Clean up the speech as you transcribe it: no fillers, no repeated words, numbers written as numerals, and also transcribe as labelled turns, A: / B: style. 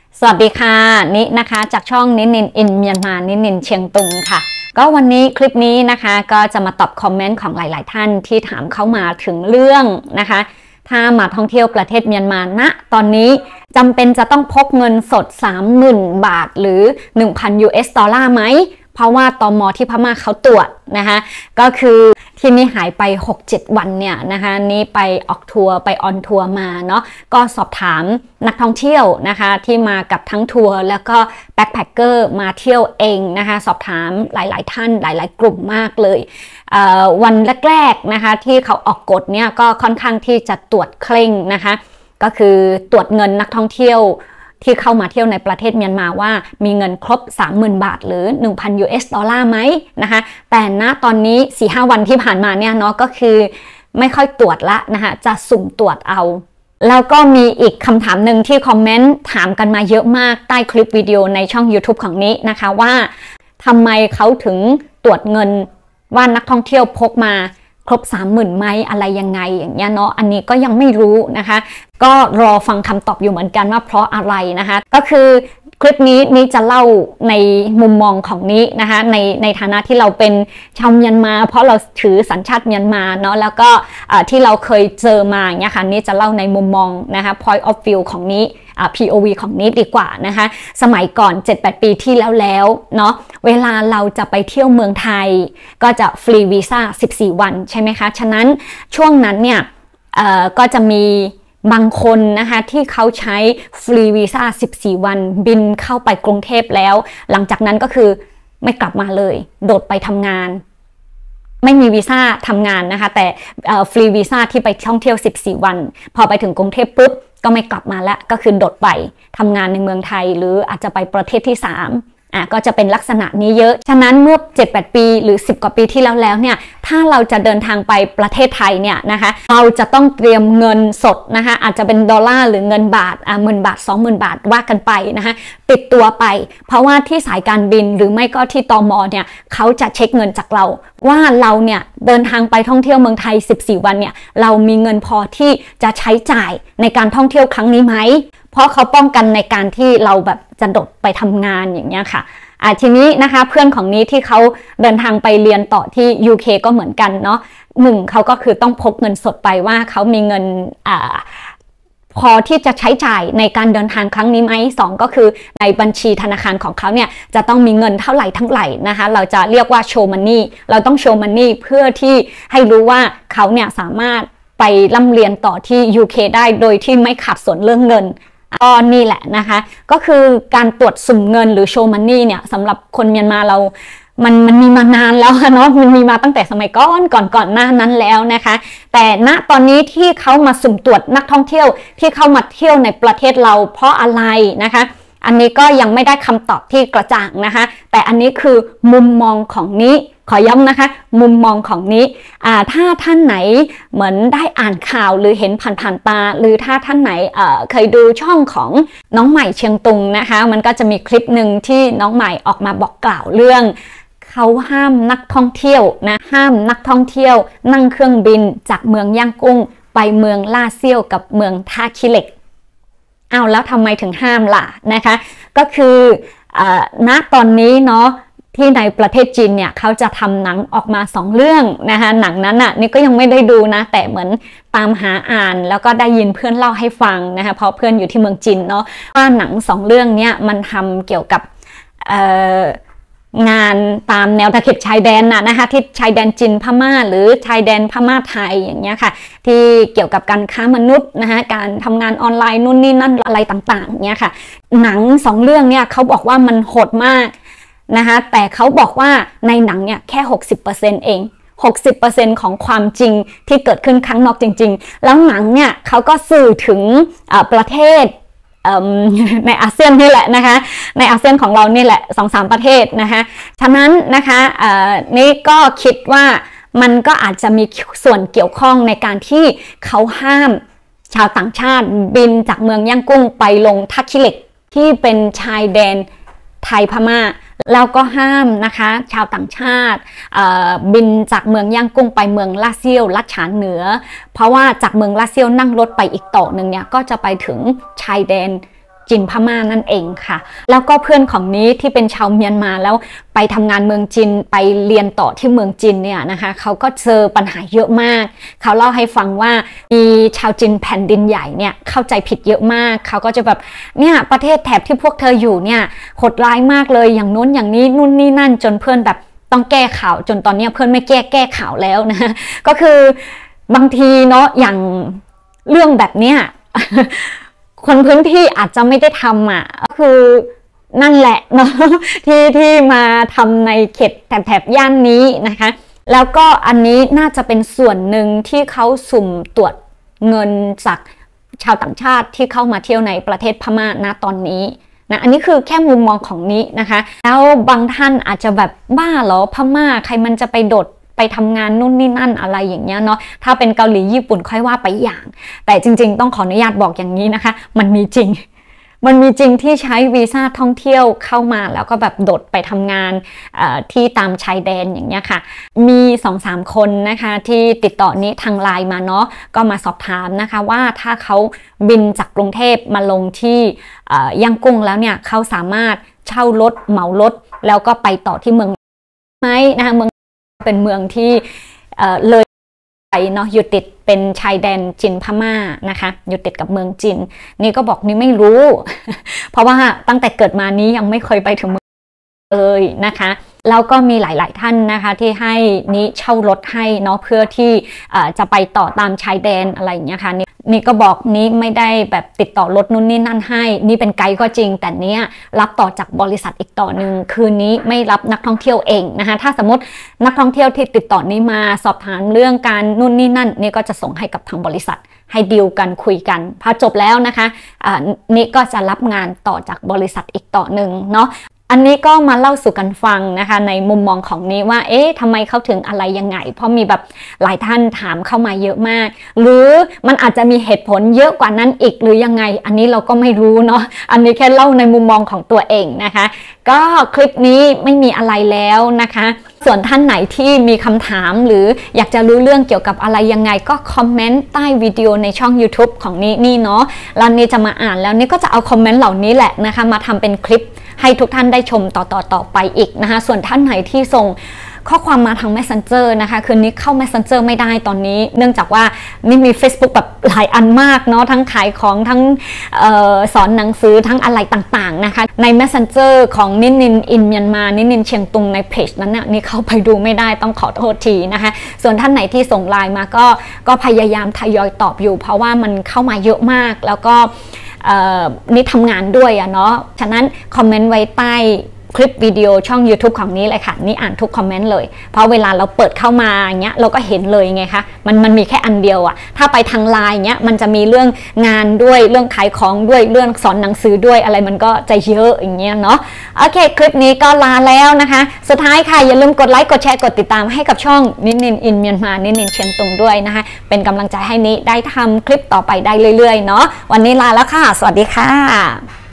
A: สวัสดีค่ะนินะคะจากช่องนินินอินเมียนมานินินเชียงตุงค่ะก็วันนี้คลิปนี้นะคะก็จะมาตอบคอมเมนต์ของหลายๆท่านที่ถามเข้ามาถึงเรื่องนะคะถ้ามาท่องเที่ยวประเทศเมียนมาณตอนนี้จำเป็นจะต้องพกเงินสด 30,000 บาทหรือ 1,000 US ดอลลาร์ไหมเพราะว่าตม.ที่พม่าเขาตรวจนะคะก็คือที่นี่หายไป 6-7 วันเนี่ยนะคะนี่ไปออกทัวร์ไปออนทัวร์มาเนาะก็สอบถามนักท่องเที่ยวนะคะที่มากับทั้งทัวร์แล้วก็แบ็คแพคเกอร์มาเที่ยวเองนะคะสอบถามหลายๆท่านหลายๆกลุ่มมากเลยวันแรกๆนะคะที่เขาออกกฎเนี่ยก็ค่อนข้างที่จะตรวจเคร่งนะคะก็คือตรวจเงินนักท่องเที่ยวที่เข้ามาเที่ยวในประเทศเมียนมาว่ามีเงินครบ 30,000 บาทหรือ 1,000 US ดอลลาร์ไหมนะคะแต่ณตอนนี้ 4-5 วันที่ผ่านมาเนี่ยเนาะก็คือไม่ค่อยตรวจละนะคะจะสุ่มตรวจเอาแล้วก็มีอีกคำถามหนึ่งที่คอมเมนต์ถามกันมาเยอะมากใต้คลิปวิดีโอในช่อง YouTube ของนี้นะคะว่าทำไมเขาถึงตรวจเงินว่านักท่องเที่ยวพกมาครบ 30,000 ไหมอะไรยังไงอย่างเงี้ยเนาะอันนี้ก็ยังไม่รู้นะคะก็รอฟังคำตอบอยู่เหมือนกันว่าเพราะอะไรนะคะก็คือคลิปนี้จะเล่าในมุมมองของนี้นะคะในฐานะที่เราเป็นชาวเมียนมาเพราะเราถือสัญชาติเมียนมาเนาะแล้วก็ที่เราเคยเจอมาอย่างเงี้ยค่ะนี่จะเล่าในมุมมองนะคะ point of view ของนี้POV ของนี้ดีกว่านะคะสมัยก่อน 7-8 ปีที่แล้วเนาะเวลาเราจะไปเที่ยวเมืองไทยก็จะฟรีวีซ่า14 วันใช่ไหมคะฉะนั้นช่วงนั้นเนี่ยก็จะมีบางคนนะคะที่เขาใช้ฟรีวีซ่า14 วันบินเข้าไปกรุงเทพแล้วหลังจากนั้นก็คือไม่กลับมาเลยโดดไปทำงานไม่มีวีซ่าทำงานนะคะแต่ฟรีวีซ่าที่ไปท่องเที่ยว14 วันพอไปถึงกรุงเทพปุ๊บก็ไม่กลับมาแล้วก็คือโดดไปทำงานในเมืองไทยหรืออาจจะไปประเทศที่3ก็จะเป็นลักษณะนี้เยอะฉะนั้นเมื่อ 7-8 ปีหรือ10 กว่าปีที่แล้วเนี่ยถ้าเราจะเดินทางไปประเทศไทยเนี่ยนะคะเราจะต้องเตรียมเงินสดนะคะอาจจะเป็นดอลลาร์หรือเงินบาท10,000 บาท 20,000 บาทว่ากันไปนะคะติดตัวไปเพราะว่าที่สายการบินหรือไม่ก็ที่ตม.เนี่ยเขาจะเช็คเงินจากเราว่าเราเนี่ยเดินทางไปท่องเที่ยวเมืองไทย14 วันเนี่ยเรามีเงินพอที่จะใช้จ่ายในการท่องเที่ยวครั้งนี้ไหมเพราะเขาป้องกันในการที่เราแบบจะโดดไปทำงานอย่างเงี้ยค่ะทีนี้นะคะเพื่อนของนี้ที่เขาเดินทางไปเรียนต่อที่ UK ก็เหมือนกันเนาะ1เขาก็คือต้องพกเงินสดไปว่าเขามีเงินพอที่จะใช้จ่ายในการเดินทางครั้งนี้ไหม2ก็คือในบัญชีธนาคารของเขาเนี่ยจะต้องมีเงินเท่าไหร่ทั้งไหร่นะคะเราจะเรียกว่าโชว์มันนี่เราต้องโชว์มันนี่เพื่อที่ให้รู้ว่าเขาเนี่ยสามารถไปร่ำเรียนต่อที่ UK ได้โดยที่ไม่ขาดส่วนเรื่องเงินก็นี่แหละนะคะก็คือการตรวจสุ่มเงินหรือโชว์มันนี่เนี่ยสำหรับคนเมียนมาเรามันมีมานานแล้วเนาะมันมีมาตั้งแต่สมัยก่อนหน้านั้นแล้วนะคะแต่ณตอนนี้ที่เขามาสุ่มตรวจนักท่องเที่ยวที่เข้ามาเที่ยวในประเทศเราเพราะอะไรนะคะอันนี้ก็ยังไม่ได้คำตอบที่กระจ่างนะคะแต่อันนี้คือมุมมองของนี้ขอย้ำนะคะมุมมองของนี้ถ้าท่านไหนเหมือนได้อ่านข่าวหรือเห็นผ่านตาหรือถ้าท่านไหนเคยดูช่องของน้องใหม่เชียงตุงนะคะมันก็จะมีคลิปหนึ่งที่น้องใหม่ออกมาบอกกล่าวเรื่องเขาห้ามนักท่องเที่ยวนะห้ามนักท่องเที่ยวนั่งเครื่องบินจากเมืองย่างกุ้งไปเมืองล่าเซี่ยวกับเมืองท่าขี้เหล็กแล้วทำไมถึงห้ามล่ะนะคะก็คือณตอนนี้เนาะที่ในประเทศจีนเนี่ยเขาจะทำหนังออกมา2 เรื่องนะคะหนังนั้นนี่ก็ยังไม่ได้ดูนะแต่เหมือนตามหาอ่านแล้วก็ได้ยินเพื่อนเล่าให้ฟังนะคะเพราะเพื่อนอยู่ที่เมืองจีนเนาะว่าหนัง2 เรื่องเนี่ยมันทำเกี่ยวกับงานตามแนวตะเข็บชายแดนนะคะที่ชายแดนจีนพม่าหรือชายแดนพม่าไทยอย่างเงี้ยค่ะที่เกี่ยวกับการค้ามนุษย์นะคะการทำงานออนไลน์นู่นนี่นั่นอะไรต่างๆเงี้ยค่ะหนัง2 เรื่องเนี่ยเขาบอกว่ามันโหดมากนะคะแต่เขาบอกว่าในหนังเนี่ยแค่ 60% เอง 60% ของความจริงที่เกิดขึ้นข้างนอกจริงๆแล้วหนังเนี่ยเขาก็สื่อถึงประเทศในอาเซียนนี่แหละนะคะในอาเซียนของเรานี่แหละ 2-3 ประเทศนะคะฉะนั้นนะคะนี่ก็คิดว่ามันก็อาจจะมีส่วนเกี่ยวข้องในการที่เขาห้ามชาวต่างชาติบินจากเมืองย่างกุ้งไปลงท่าขี้เหล็กที่เป็นชายแดนไทยพม่าแล้วก็ห้ามนะคะชาวต่างชาติบินจากเมืองย่างกุ้งไปเมืองลาเซียวลัดฉานเหนือเพราะว่าจากเมืองลาเซียวนั่งรถไปอีกต่อหนึ่งเนี่ยก็จะไปถึงชายแดนจีนพม่านั่นเองค่ะแล้วก็เพื่อนของนี้ที่เป็นชาวเมียนมาแล้วไปทำงานเมืองจีนไปเรียนต่อที่เมืองจีนเนี่ยนะคะเขาก็เจอปัญหาเยอะมากเขาเล่าให้ฟังว่ามีชาวจีนแผ่นดินใหญ่เนี่ยเข้าใจผิดเยอะมากเขาก็จะแบบเนี่ยประเทศแถบที่พวกเธออยู่เนี่ยโหดร้ายมากเลยอย่างโน้นอย่างนี้นู่นนี่นั่นจนเพื่อนแบบต้องแก้ข่าวจนตอนนี้เพื่อนไม่แก้ข่าวแล้วนะก็คือบางทีเนาะอย่างเรื่องแบบเนี้ยคนพื้นที่อาจจะไม่ได้ทำอ่ะก็คือนั่นแหละเนาะที่มาทำในเขตแถบย่านนี้นะคะแล้วก็อันนี้น่าจะเป็นส่วนหนึ่งที่เขาสุ่มตรวจเงินจากชาวต่างชาติที่เข้ามาเที่ยวในประเทศพม่าณตอนนี้นะอันนี้คือแค่มุมมองของนี้นะคะแล้วบางท่านอาจจะแบบบ้าเหรอพม่าใครมันจะไปโดดไปทำงานนู่นนี่นั่นอะไรอย่างเงี้ยเนาะถ้าเป็นเกาหลีญี่ปุ่นค่อยว่าไปอย่างแต่จริงๆต้องขออนุญาตบอกอย่างนี้นะคะมันมีจริงที่ใช้วีซ่าท่องเที่ยวเข้ามาแล้วก็แบบโดดไปทำงานที่ตามชายแดนอย่างเงี้ยค่ะมี 2-3 คนนะคะที่ติดต่อนี้ทางไลน์มาเนาะก็มาสอบถามนะคะว่าถ้าเขาบินจากกรุงเทพมาลงที่ย่างกุ้งแล้วเนี่ยเขาสามารถเช่ารถเหมารถแล้วก็ไปต่อที่เมืองไหมนะคะเมืองเป็นเมืองที่เลยไปเนาะอยู่ติดเป็นชายแดนจีนพม่านะคะอยู่ติดกับเมืองจีนนี่ก็บอกนี่ไม่รู้ เพราะว่าตั้งแต่เกิดมานี้ยังไม่เคยไปถึงเมืองเลยนะคะแล้วก็มีหลายๆท่านนะคะที่ให้นี้เช่ารถให้เนาะเพื่อที่จะไปต่อตามชายแดนอะไรอย่างเงี้ยค่ะนี่ก็บอกนี้ไม่ได้แบบติดต่อรถนู่นนี่นั่นให้นี่เป็นไกด์ก็จริงแต่เนี้ยรับต่อจากบริษัทอีกต่อหนึ่งคืนนี้ไม่รับนักท่องเที่ยวเองนะคะถ้าสมมตินักท่องเที่ยวที่ติดต่อนี้มาสอบถามเรื่องการนู่นนี่นั่นนี่ก็จะส่งให้กับทางบริษัทให้ดีลกันคุยกันพอจบแล้วนะคะนี่ก็จะรับงานต่อจากบริษัทอีกต่อหนึ่งเนาะอันนี้ก็มาเล่าสู่กันฟังนะคะในมุมมองของนี้ว่าทำไมเขาถึงอะไรยังไงเพราะมีแบบหลายท่านถามเข้ามาเยอะมากหรือมันอาจจะมีเหตุผลเยอะกว่านั้นอีกหรือยังไงอันนี้เราก็ไม่รู้เนาะอันนี้แค่เล่าในมุมมองของตัวเองนะคะก็คลิปนี้ไม่มีอะไรแล้วนะคะส่วนท่านไหนที่มีคำถามหรืออยากจะรู้เรื่องเกี่ยวกับอะไรยังไงก็คอมเมนต์ใต้วิดีโอในช่อง YouTube ของนี่เนาะแล้วนี่จะมาอ่านแล้วนี่ก็จะเอาคอมเมนต์เหล่านี้แหละนะคะมาทำเป็นคลิปให้ทุกท่านได้ชมต่อไปอีกนะคะส่วนท่านไหนที่ส่งข้อความมาทาง Messenger นะคะคืนนี้เข้า Messenger ไม่ได้ตอนนี้เนื่องจากว่านี่มี Facebook แบบหลายอันมากเนาะทั้งขายของทั้งสอนหนังสือทั้งอะไรต่างๆนะคะใน Messenger ของนินินอินเมียนมานินินเชียงตุงในเพจนั้นน่ะนี่เข้าไปดูไม่ได้ต้องขอโทษทีนะคะส่วนท่านไหนที่ส่งไลน์มาก็พยายามทยอยตอบอยู่เพราะว่ามันเข้ามาเยอะมากแล้วก็นี่ทำงานด้วยอะเนาะฉะนั้นคอมเมนต์ไว้ใต้คลิปวิดีโอช่อง YouTube ของนี้เลยค่ะนี่อ่านทุกคอมเมนต์เลยเพราะเวลาเราเปิดเข้ามาอย่างเงี้ยเราก็เห็นเลยไงคะมันมีแค่อันเดียวอะถ้าไปทางไลน์เงี้ยมันจะมีเรื่องงานด้วยเรื่องขายของด้วยเรื่องสอนหนังสือด้วยอะไรมันก็จะเยอะอย่างเงี้ยเนาะโอเคคลิปนี้ก็ลาแล้วนะคะสุดท้ายค่ะอย่าลืมกดไลค์กดแชร์กดติดตามให้กับช่องนินินอินเมียนมานินินเชียงตุงด้วยนะคะเป็นกำลังใจให้นี้ได้ทำคลิปต่อไปได้เรื่อยๆเนาะวันนี้ลาแล้วค่ะสวัสดีค่ะ